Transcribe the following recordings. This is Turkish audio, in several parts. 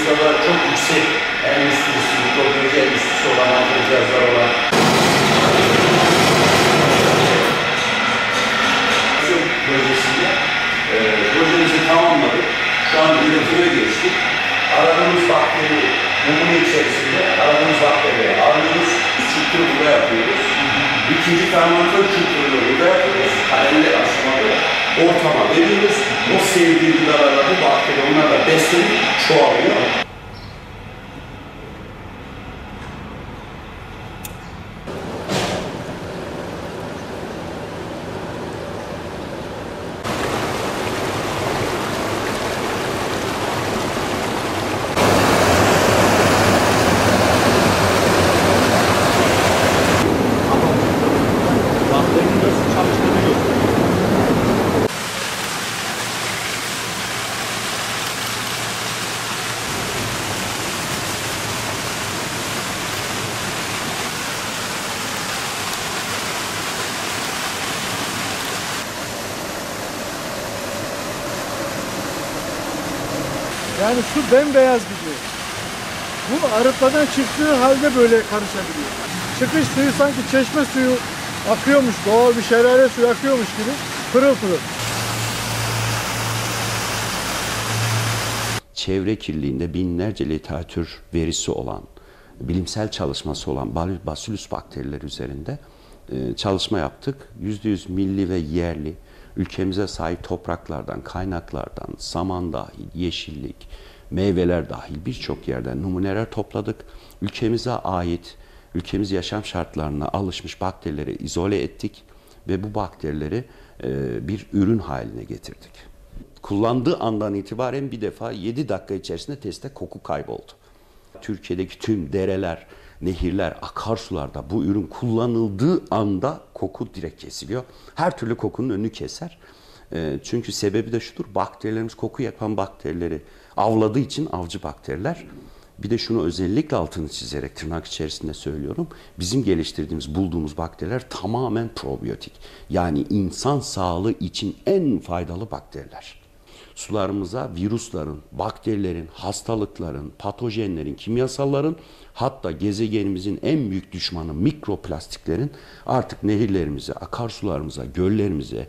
Bursa'da çok yüksek endüstrisi, mikrobioloji endüstrisi olan cihazlar olan projesinde projemizi tamamladık. Şu an üretime geçtik. Aradığımız bakteri, numune içerisinde aradığımız bakterileri alıyoruz. Kültürü burada yapıyoruz. İkinci fermantör kültürünü burada yapıyoruz. Kalemli aşamada ortama veriyoruz. O sevdiği gıdalarla bu bakteri onlarla beslenip çoğalıyor. Yani su bembeyaz gidiyor. Bu arıtmadan çıktığı halde böyle karışabiliyor. Çıkış suyu sanki çeşme suyu akıyormuş, doğal bir şelale suyu akıyormuş gibi pırıl pırıl. Çevre kirliliğinde binlerce literatür verisi olan, bilimsel çalışması olan Bacillus bakterileri üzerinde çalışma yaptık. %100 milli ve yerli, ülkemize sahip topraklardan, kaynaklardan, saman dahil, yeşillik, meyveler dahil birçok yerden numuneler topladık. Ülkemize ait, ülkemiz yaşam şartlarına alışmış bakterileri izole ettik ve bu bakterileri bir ürün haline getirdik. Kullandığı andan itibaren bir defa 7 dakika içerisinde testte koku kayboldu. Türkiye'deki tüm dereler, nehirler, akarsularda bu ürün kullanıldığı anda koku direkt kesiliyor. Her türlü kokunun önünü keser. Çünkü sebebi de şudur, bakterilerimiz koku yapan bakterileri avladığı için avcı bakteriler. Bir de şunu özellikle altını çizerek tırnak içerisinde söylüyorum. Bizim geliştirdiğimiz, bulduğumuz bakteriler tamamen probiyotik. Yani insan sağlığı için en faydalı bakteriler. Sularımıza virüslerin, bakterilerin, hastalıkların, patojenlerin, kimyasalların, hatta gezegenimizin en büyük düşmanı mikroplastiklerin artık nehirlerimize, akarsularımıza, göllerimize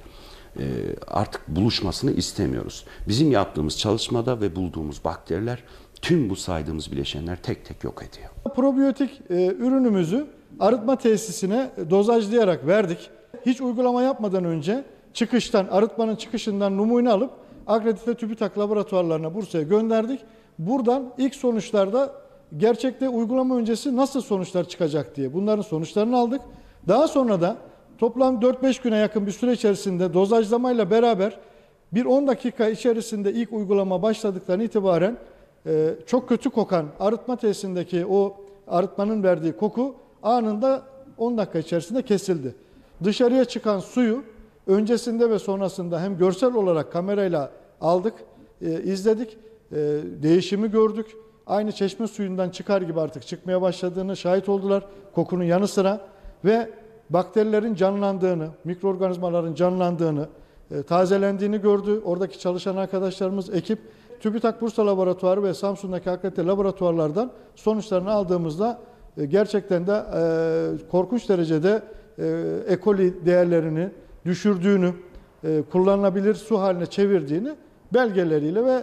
artık buluşmasını istemiyoruz. Bizim yaptığımız çalışmada ve bulduğumuz bakteriler tüm bu saydığımız bileşenler tek tek yok ediyor. Probiyotik ürünümüzü arıtma tesisine dozajlayarak verdik. Hiç uygulama yapmadan önce çıkıştan, arıtmanın çıkışından numune alıp akredite TÜBİTAK laboratuvarlarına Bursa'ya gönderdik. Buradan ilk sonuçlarda gerçekte uygulama öncesi nasıl sonuçlar çıkacak diye bunların sonuçlarını aldık. Daha sonra da toplam 4-5 güne yakın bir süre içerisinde dozajlamayla beraber bir 10 dakika içerisinde ilk uygulama başladıktan itibaren çok kötü kokan arıtma tesisindeki o arıtmanın verdiği koku anında 10 dakika içerisinde kesildi. Dışarıya çıkan suyu öncesinde ve sonrasında hem görsel olarak kamerayla aldık, izledik, değişimi gördük. Aynı çeşme suyundan çıkar gibi artık çıkmaya başladığını şahit oldular kokunun yanı sıra ve bakterilerin canlandığını, mikroorganizmaların canlandığını, tazelendiğini gördü. Oradaki çalışan arkadaşlarımız, ekip, TÜBİTAK Bursa Laboratuvarı ve Samsun'daki akredite laboratuvarlardan sonuçlarını aldığımızda gerçekten de korkunç derecede E. coli değerlerini düşürdüğünü, kullanılabilir su haline çevirdiğini belgeleriyle ve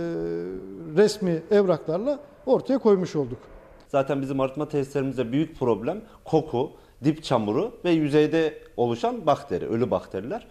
resmi evraklarla ortaya koymuş olduk. Zaten bizim arıtma tesislerimizde büyük problem koku, dip çamuru ve yüzeyde oluşan bakteri, ölü bakteriler.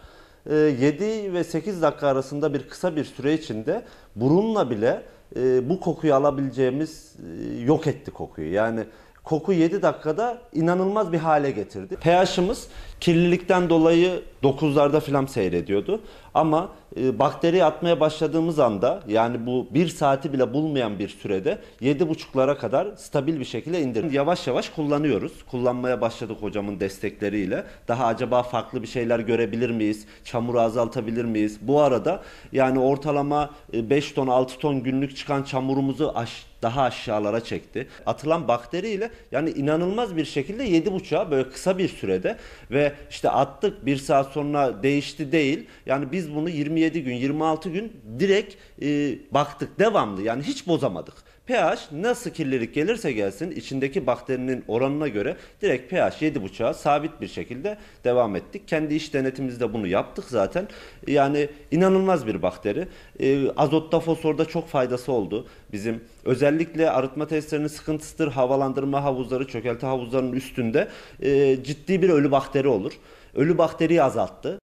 7 ve 8 dakika arasında bir kısa bir süre içinde burunla bile bu kokuyu alabileceğimiz yok etti kokuyu. Yani koku 7 dakikada inanılmaz bir hale getirdi. pH'ımız kirlilikten dolayı 9'larda falan seyrediyordu. Ama bakteri atmaya başladığımız anda, yani bu 1 saati bile bulmayan bir sürede 7,5'lara kadar stabil bir şekilde indirdik. Yavaş yavaş kullanıyoruz. Kullanmaya başladık hocamın destekleriyle. Daha acaba farklı bir şeyler görebilir miyiz? Çamuru azaltabilir miyiz? Bu arada yani ortalama 5 ton 6 ton günlük çıkan çamurumuzu daha aşağılara çekti. Atılan bakteriyle yani inanılmaz bir şekilde 7,5'a böyle kısa bir sürede ve işte attık 1 saat sonra değişti değil. Yani biz bunu 27 gün, 26 gün direkt baktık devamlı. Yani hiç bozamadık. pH nasıl kirlilik gelirse gelsin içindeki bakterinin oranına göre direkt pH 7,5'a sabit bir şekilde devam ettik. Kendi iş denetimimizde bunu yaptık zaten. Yani inanılmaz bir bakteri. Azotta, fosforda çok faydası oldu. Bizim özellikle arıtma testlerinin sıkıntısıdır. Havalandırma havuzları, çökelti havuzlarının üstünde ciddi bir ölü bakteri olur. Ölü bakteriyi azalttı.